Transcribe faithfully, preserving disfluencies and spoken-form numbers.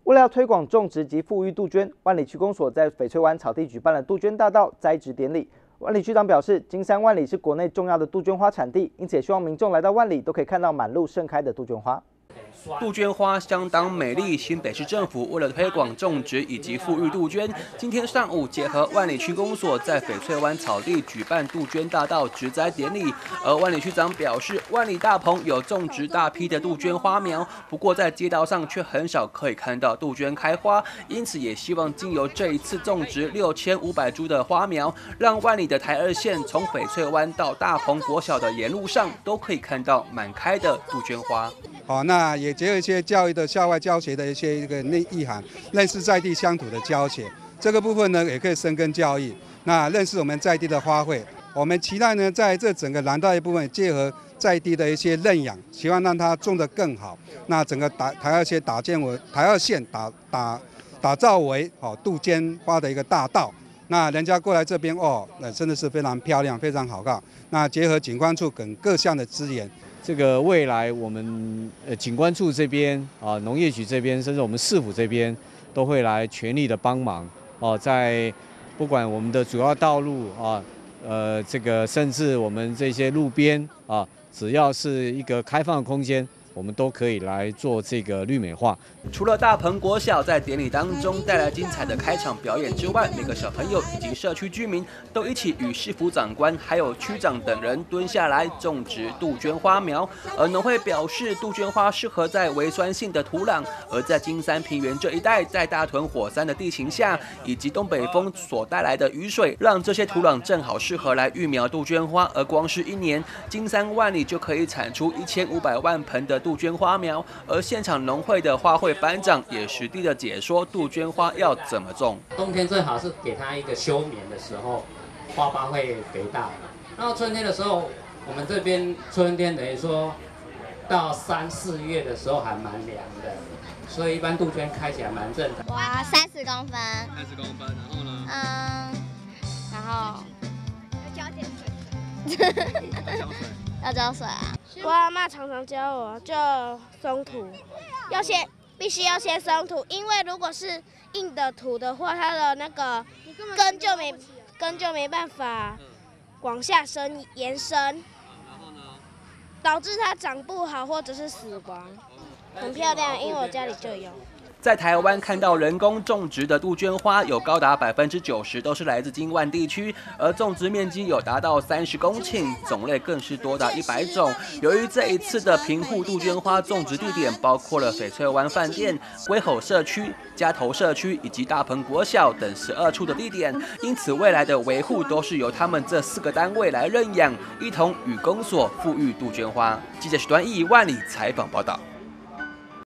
为了要推广种植及富裕杜鹃，万里区公所在翡翠湾草地举办了杜鹃大道栽植典礼。万里区长表示，金山万里是国内重要的杜鹃花产地，因此也希望民众来到万里都可以看到满路盛开的杜鹃花。 杜鹃花相当美丽，新北市政府为了推广种植以及富裕杜鹃，今天上午结合万里区公所在翡翠湾草地举办杜鹃大道植栽典礼。而万里区长表示，万里大棚有种植大批的杜鹃花苗，不过在街道上却很少可以看到杜鹃开花，因此也希望经由这一次种植六千五百株的花苗，让万里的台二线从翡翠湾到大棚国小的沿路上都可以看到满开的杜鹃花。 好，那也结合一些教育的校外教学的一些一个内意涵，认识在地乡土的教学，这个部分呢也可以深耕教育。那认识我们在地的花卉，我们期待呢在这整个南道一部分结合在地的一些认养，希望让它种得更好。那整个打台二线打建为台二线打打打造为哦杜鹃花的一个大道。那人家过来这边哦，那真的是非常漂亮，非常好看。那结合景观处等各项的资源。 这个未来我们呃景观处这边啊，农业局这边，甚至我们市府这边都会来全力的帮忙哦，在不管我们的主要道路啊，呃，这个甚至我们这些路边啊，只要是一个开放的空间，我们都可以来做这个绿美化。 除了大棚国小在典礼当中带来精彩的开场表演之外，每个小朋友以及社区居民都一起与市府长官还有区长等人蹲下来种植杜鹃花苗。而农会表示，杜鹃花适合在微酸性的土壤，而在金山平原这一带，在大屯火山的地形下，以及东北风所带来的雨水，让这些土壤正好适合来育苗杜鹃花。而光是一年，金山万里就可以产出一千五百万盆的杜鹃花苗。而现场农会的花卉班长也实地的解说杜鹃花要怎么种。 冬天最好是给它一个休眠的时候，花苞会肥大。然后春天的时候，我们这边春天等于说到三四月的时候还蛮凉的，所以一般杜鹃开起来蛮正常。 哇，三十公分。 三十公分，然后呢？ 嗯，然后要浇点水。 要浇水。 要浇水啊。 我阿嬷常常教我，就松土，要先必须要先松土，因为如果是硬的土的话，它的那个根就没根就没办法往下伸延伸，导致它长不好或者是死亡。很漂亮，因为我家里就有。 在台湾看到人工种植的杜鹃花，有高达百分之九十都是来自金万地区，而种植面积有达到三十公顷，种类更是多达一百种。由于这一次的平户杜鹃花种植地点包括了翡翠湾饭店、龟吼社区、嘉头社区以及大棚国小等十二处的地点，因此未来的维护都是由他们这四个单位来认养，一同与公所富裕杜鹃花。记者许端义万里采访报道。